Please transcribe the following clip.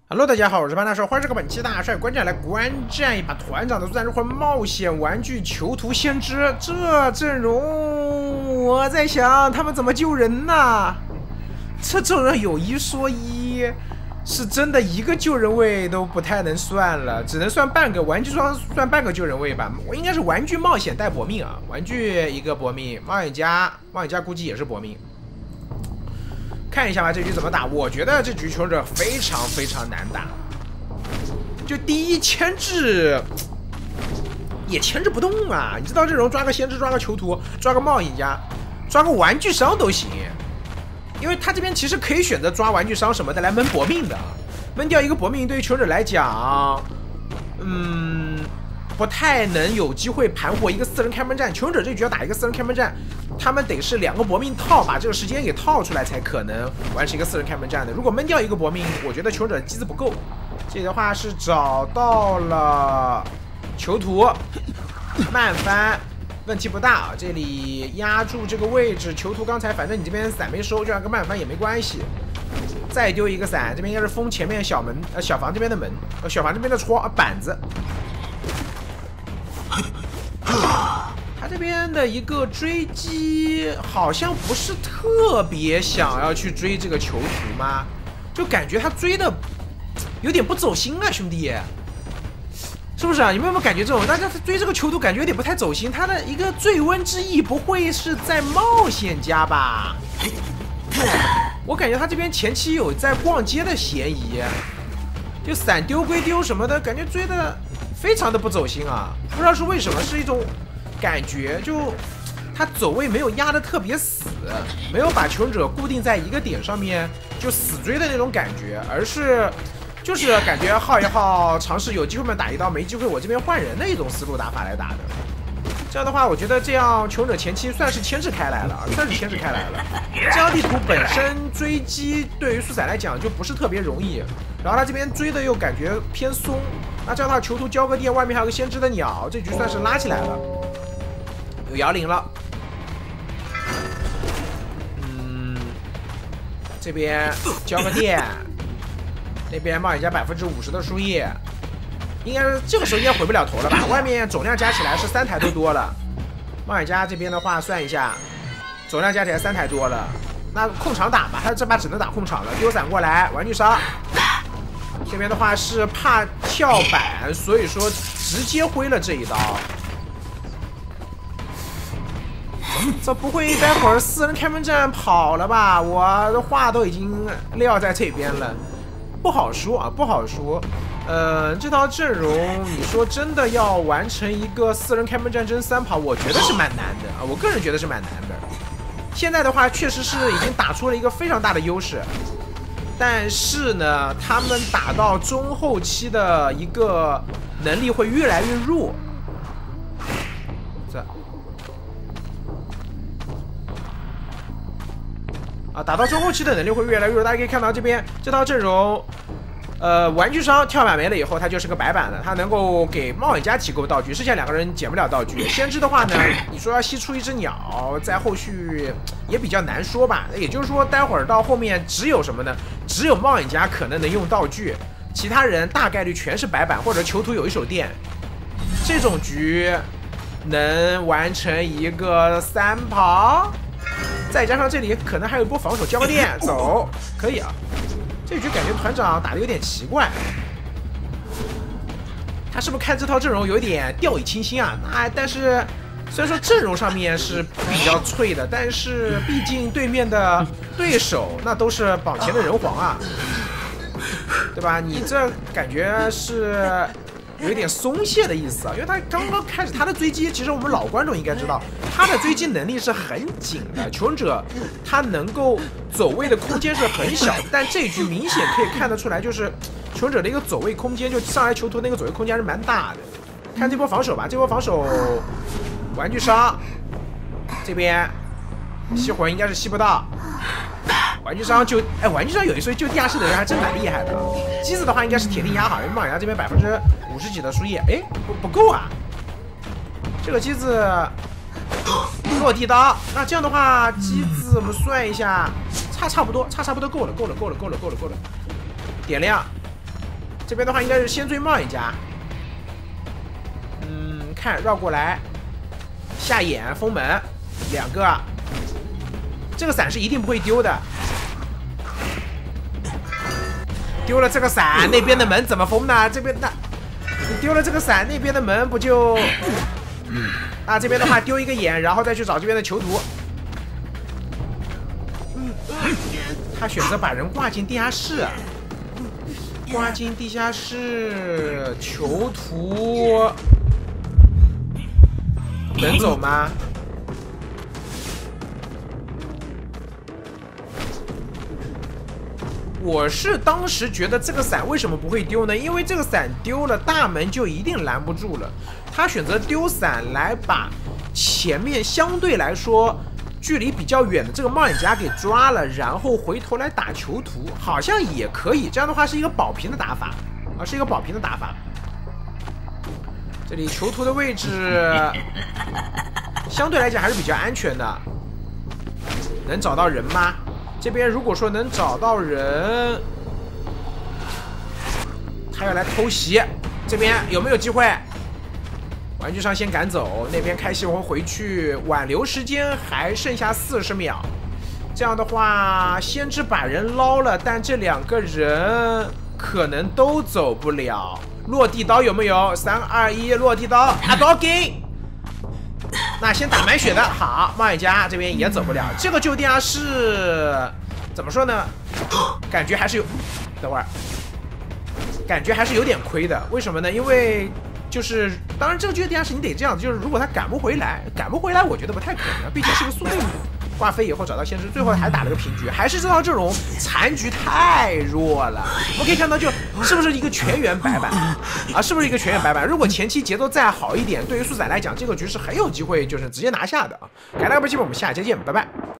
Hello， 大家好，我是潘大帅，欢迎这个本期大帅观战来观战一把团长的作战之魂冒险玩具囚徒先知。这阵容，我在想他们怎么救人呢？这阵容有一说一，是真的一个救人位都不太能算了，只能算半个玩具装，算半个救人位吧。我应该是玩具冒险带搏命啊，玩具一个搏命，冒险家估计也是搏命。 看一下吧，这局怎么打？我觉得这局求生者非常难打。就第一牵制也牵制不动啊！你知道这种抓个先知、抓个囚徒、抓个冒险家、抓个玩具商都行，因为他这边其实可以选择抓玩具商什么的来闷搏命的，闷掉一个搏命对于求生者来讲，不太能有机会盘活一个4人开门战。求生者这局要打一个4人开门战。 他们得是2个搏命套，把这个时间给套出来，才可能完成一个4人开门战的。如果闷掉一个搏命，我觉得求生者机子不够。这里的话是找到了囚徒，慢翻，问题不大啊。这里压住这个位置，囚徒刚才反正你这边伞没收，就让个慢翻也没关系。再丢一个伞，这边应该是封前面小房这边的门，小房这边的板子。他这边的一个追击好像不是特别想要去追这个囚徒吗？就感觉他追的有点不走心啊，兄弟，是不是啊？你们有没有感觉这种？大家追这个囚徒感觉有点不太走心。他的一个醉翁之意不会是在冒险家吧？我感觉他这边前期有在逛街的嫌疑，就伞丢归丢什么的，感觉追的非常的不走心啊！不知道是为什么，是一种。 感觉就他走位没有压得特别死，没有把求生者固定在一个点上面就死追的那种感觉，而是就是感觉耗一耗，尝试有机会嘛打一刀，没机会我这边换人的一种思路打法来打的。这样的话，我觉得这样求生者前期算是牵制开来了，算是牵制开来了。这张地图本身追击对于速伞来讲就不是特别容易，然后他这边追的又感觉偏松，那这样的话囚徒交个电，外面还有个先知的鸟，这局算是拉起来了。 有摇铃了，这边交个电，那边冒险家50%的输液，应该是这个时候应该回不了头了吧？外面总量加起来是3台都多了，冒险家这边的话算一下，总量加起来3台多了，那控场打吧，他这把只能打控场了，丢伞过来，玩具杀。这边的话是怕跳板，所以说直接挥了这一刀。 这不会待会儿4人开门战跑了吧？我的话都已经撂在这边了，不好说啊，不好说。这套阵容，你说真的要完成一个4人开门战争3跑，我觉得是蛮难的啊，我个人觉得是蛮难的。现在的话，确实是已经打出了一个非常大的优势，但是呢，他们打到中后期的一个能力会越来越弱。 打到中后期的能力会越来越弱，大家可以看到这边这套阵容，玩具商跳板没了以后，它就是个白板了，它能够给冒险家提供道具，剩下2个人捡不了道具。先知的话呢，你说要吸出一只鸟，在后续也比较难说吧。也就是说，待会儿到后面只有什么呢？只有冒险家可能能用道具，其他人大概率全是白板或者囚徒有一手电。这种局能完成一个3跑。 再加上这里可能还有一波防守，交个电走，可以啊。这局感觉团长打的有点奇怪，他是不是看这套阵容有点掉以轻心啊？但是虽然说阵容上面是比较脆的，但是毕竟对面的对手那都是榜前的人皇啊，对吧？你这感觉是。 有一点松懈的意思啊，因为他刚刚开始他的追击，其实我们老观众应该知道，他的追击能力是很紧的。求生者他能够走位的空间是很小，但这局明显可以看得出来，就是求生者的一个走位空间，就上来囚徒那个走位空间是蛮大的。看这波防守吧，这波防守，玩具商这边吸魂应该是吸不到。 玩具商就玩具商有一说一，就地下室的人还真蛮厉害的。机子的话应该是铁定压好，因为冒险家这边50%几的输液，不够啊。这个机子落地刀，那这样的话，机子我们算一下，差不多够了。点亮， 这边的话应该是先追冒险家。看绕过来，下眼封门2个，这个伞是一定不会丢的。丢了这个伞，那边的门怎么封呢？这边的你丢了这个伞，那边的门不就……这边的话丢一个眼，然后再去找这边的囚徒。他选择把人挂进地下室，挂进地下室，囚徒能走吗？我是当时觉得这个伞为什么不会丢呢？因为这个伞丢了，大门就一定拦不住了。他选择丢伞来把前面相对来说距离比较远的这个冒险家给抓了，然后回头来打囚徒，好像也可以。这样的话是一个保平的打法是一个保平的打法。这里囚徒的位置相对来讲还是比较安全的。能找到人吗？这边如果说能找到人，他要来偷袭，这边有没有机会？玩具商先赶走，那边开西红回去，挽留时间还剩下40秒。这样的话，先知把人捞了，但这2个人可能都走不了。落地刀有没有？3、2、1，落地刀，刀给。那先打满血的好，冒险家这边也走不了。这个旧地下室怎么说呢？感觉还是有，等会儿，感觉还是有点亏的。为什么呢？因为就是当然这个旧地下室你得这样，就是如果他赶不回来，我觉得不太可能，毕竟是个宿命。挂飞以后找到先知，最后还打了个平局，还是这套阵容残局太弱了。我们可以看到，就是不是一个全员白板是不是一个全员白板？如果前期节奏再好一点，对于素仔来讲，这个局是很有机会就是直接拿下的啊。感谢大家的支持，我们下期见，拜拜。